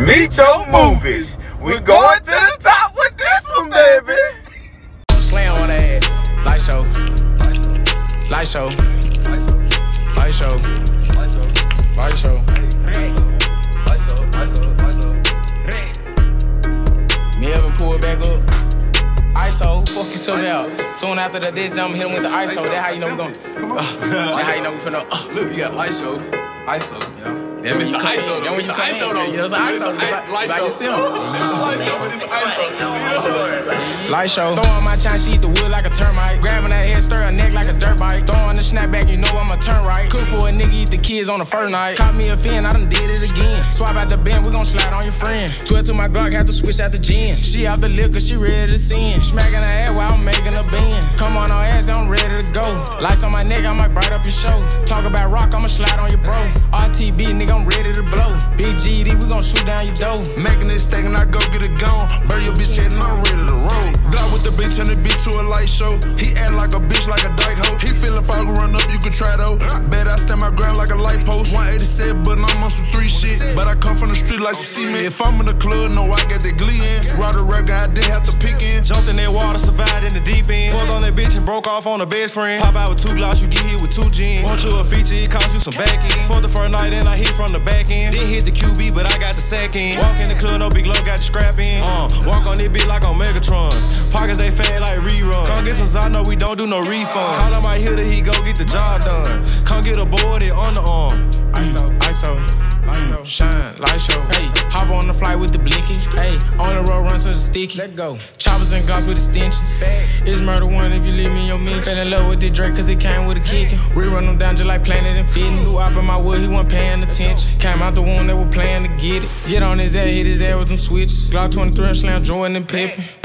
Meet your movies. We going to the top with this one, baby. Slam on that. Light show. Light show. Light show. Light show. Me ever pull it back up. ISO, fuck you talking about. Soon after the ditch jump, hit him with the ISO. That's how you know we gon'. That's how you know we finna. Look, you got light show. ISO. Yeah. That means ISO. That when you ISO though. Yeah, it's ISO. Light show. It's light show, but it's ISO. Light show. Throwing my chine, she eat the wood like a termite. Grabbing that head, stir her neck like a dirt bike. Throwing the snapback, you know I'ma turn right. Cook for a nigga, eat the kids on the first night. Caught me a fin, I done did it again. Swap out the bend, we gon' slide on your friend. 12 to my Glock, had to switch out the gin. She out the liquor, she ready to sin. Smacking her ass while I'm making a bend. Come on her ass, I'm ready to go. Lights on my neck, I might bright up your show. Talk about rock, I'ma slide on your bro. RTB, nigga, I'm ready to blow. Big GD, we gon' shoot down your dough. Making this steak and I go get it gone. Burn your bitch head and I'm ready to roll. Block with the bitch, turn the bitch to a light show. He act like a bitch, like a dyke hoe. He feel if I can run up, you could try though. Bet I stand my ground like a light post. 187, but I'm on some 3 shit. But I come from the street like some cement. If I'm in the club, no, I got that glee in. Ride a rap guy, I didn't have to pick in. Jumped in that water, survived in the deep end. Fucked on that bitch and broke off on the best friend. Pop out with 2 Glocks, you get hit with 2 gin. Want you a feature, it cost you some back end. For the first night, then I hit from the back end. Didn't hit the QB, but I got the sack in. Walk in the club, no big low, got the scrap in. Walk on this bitch like on Megatron. Pockets, they fat like rerun. Come get some Zano, we don't do no refund. Call him my hitter, he go get the job done. Come get a board, it underarm. ISO, ISO, ISO, shine, light show. Hey, hop on the flight with the blicky. Hey, on the road, run to the sticky. Let go. Choppers and guns with extensions. It's murder one if you leave me in your mix. Fell in love with the Drake cause it came with a kick. We run them down just like Planet and Fitness. Who up in my wood, he wasn't paying attention. Came out the wound, they were playing to get it. Get on his ass, hit his ass with them switches. Glock 23 and slam Jordan and Pippin.